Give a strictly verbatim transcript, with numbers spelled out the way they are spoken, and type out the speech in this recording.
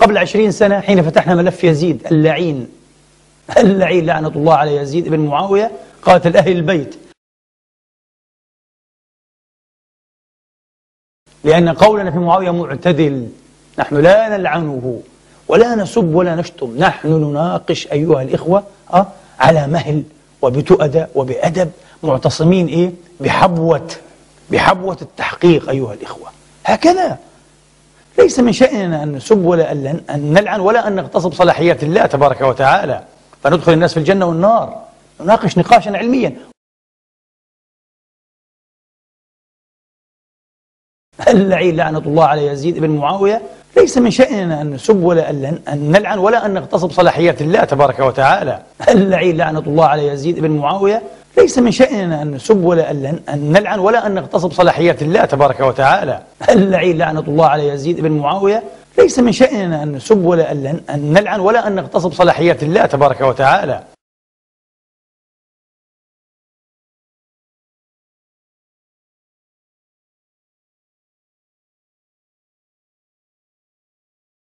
قبل عشرين سنة حين فتحنا ملف يزيد اللعين اللعين لعنة الله على يزيد بن معاوية قاتل أهل البيت، لأن قولنا في معاوية معتدل، نحن لا نلعنه ولا نسب ولا نشتم، نحن نناقش أيها الإخوة أه على مهل وبتؤدة وبأدب، معتصمين إيه بحبوة بحبوة التحقيق أيها الإخوة. هكذا ليس من شأننا أن نسب ولا أن نلعن ولا أن نغتصب صلاحيات الله تبارك وتعالى فندخل الناس في الجنة والنار، نناقش نقاشا علميا. اللعين لعنة الله على يزيد بن معاوية ليس من شأننا أن نسب ولا أن نلعن ولا أن نغتصب صلاحيات الله تبارك وتعالى. اللعين لعنة الله على يزيد بن معاوية ليس من شأننا أن نسب ولا أن نلعن ولا أن نغتصب صلاحيات الله تبارك وتعالى. اللعين لعنة الله على يزيد بن معاوية ليس من شأننا أن نسب ولا أن نلعن ولا أن نغتصب صلاحيات الله تبارك وتعالى.